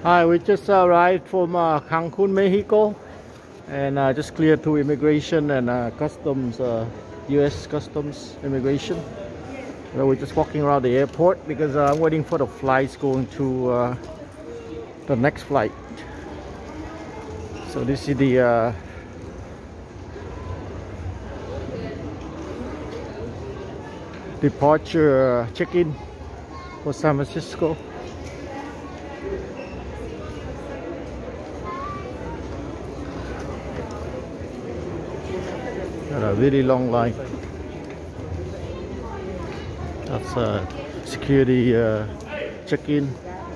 Hi, we just arrived from Cancun, Mexico, and just cleared through immigration and customs, U.S. customs immigration. So we're just walking around the airport because I'm waiting for the flights going to the next flight. So this is the departure check-in for San Francisco. Got a really long line. That's security check-in.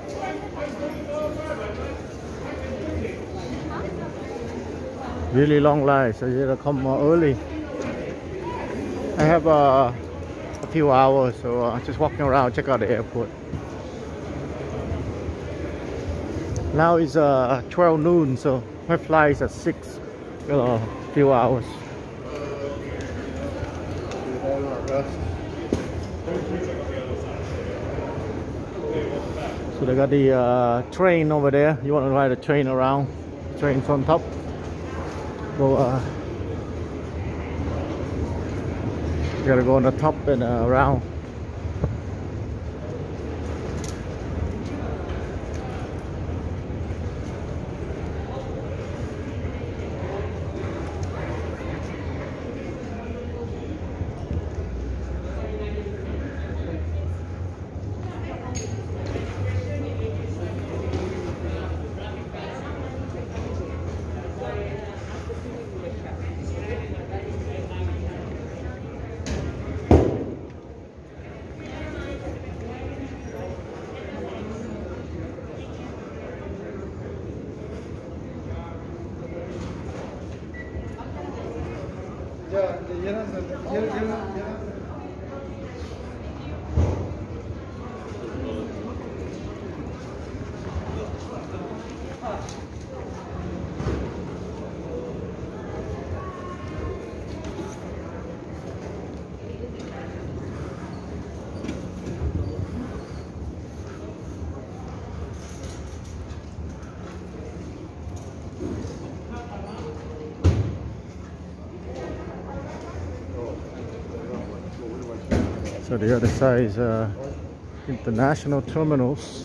Really long line, so you gotta come early. I have a few hours, so just walking around, check out the airport. Now it's 12 noon, so my flight is at 6. A few hours. So they got the train over there. You want to ride a train around? Train's on top. So you gotta go on the top and around. So the other side is international terminals.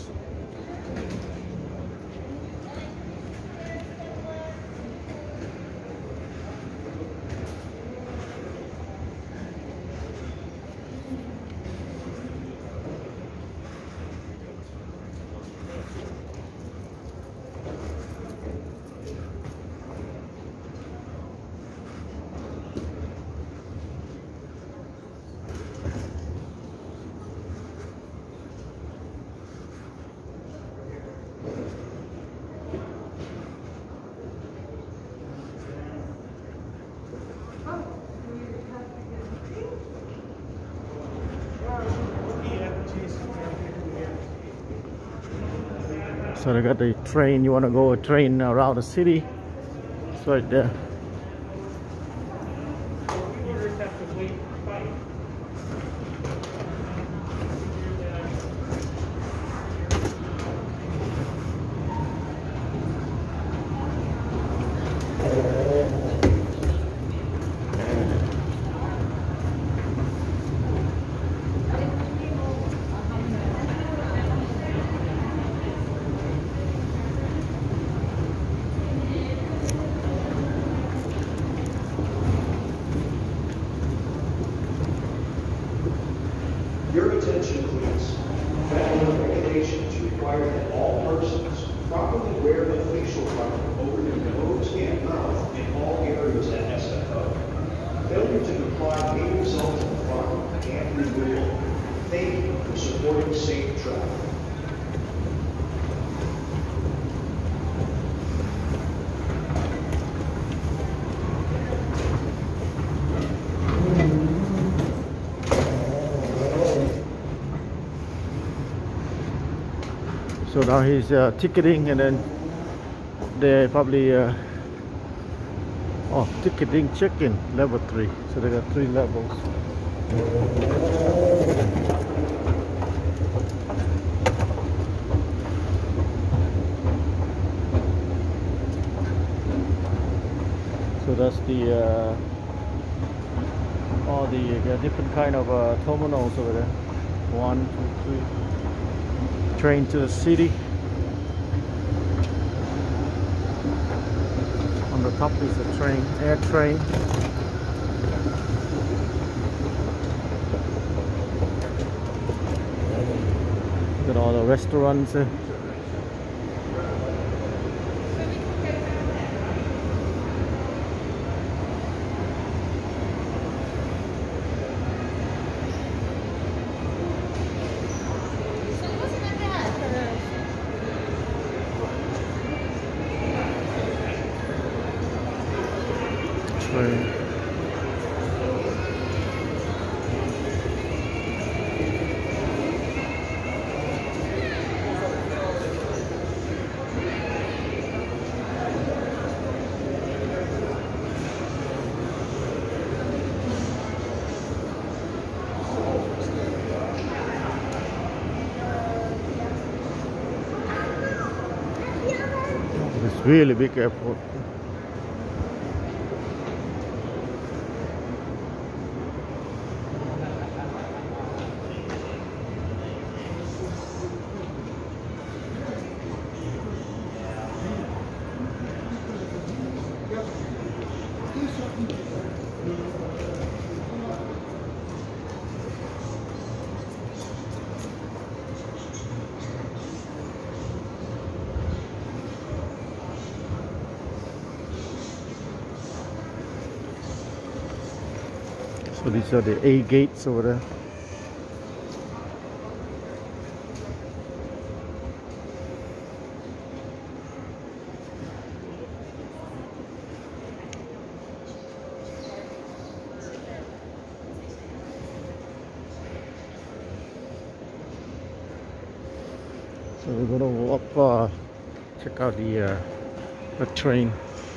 So they got the train. You want to go a train around the city? It's right there. Your attention, please. Federal regulations require that all persons properly wear a facial covering over their nose and mouth in all areas at SFO. Failure to comply may result in fine and removal. Thank you for supporting safe travel. So now he's ticketing, and then they probably ticketing check-in level 3. So they got 3 levels. So that's the all the different kind of terminals over there. 1, 2, 3. Train to the city. On the top is the train, air train. Look at all the restaurants. Train. It's really big airport. So these are the A gates over there. So we're gonna walk, check out the train.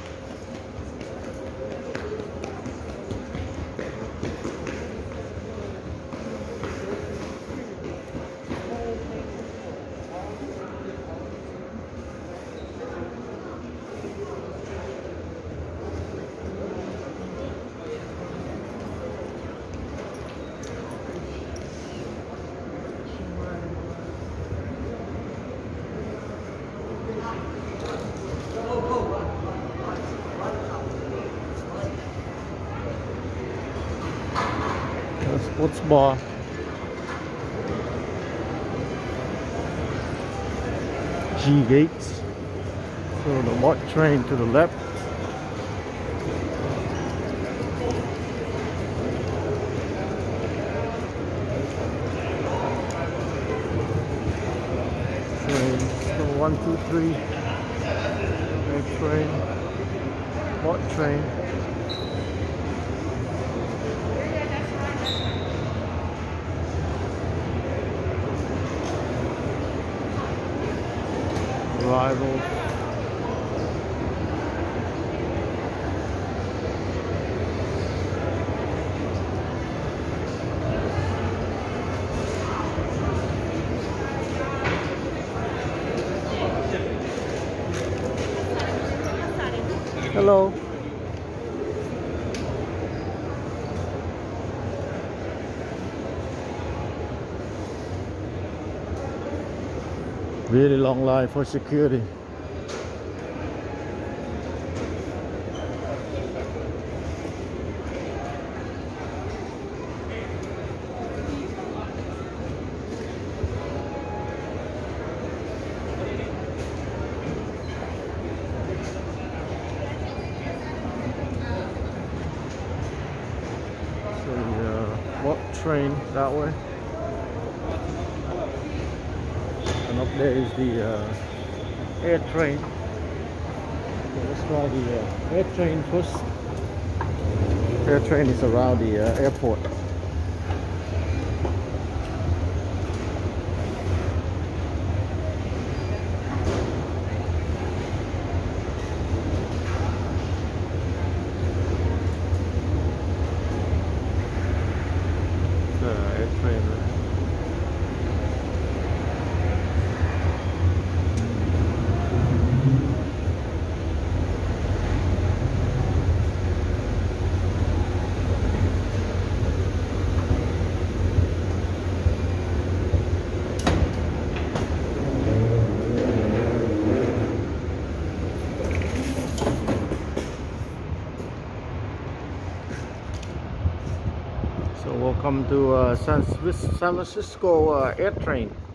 Sports bar. G gates. So the MOT train to the left. Train so 1, 2, 3. Air train. MOT train. Arrivals. Hello. Really long line for security. So what train that way? And up there is the air train. So let's try the air train first. Air train is around the airport. Air train. So welcome to San Francisco Air Train.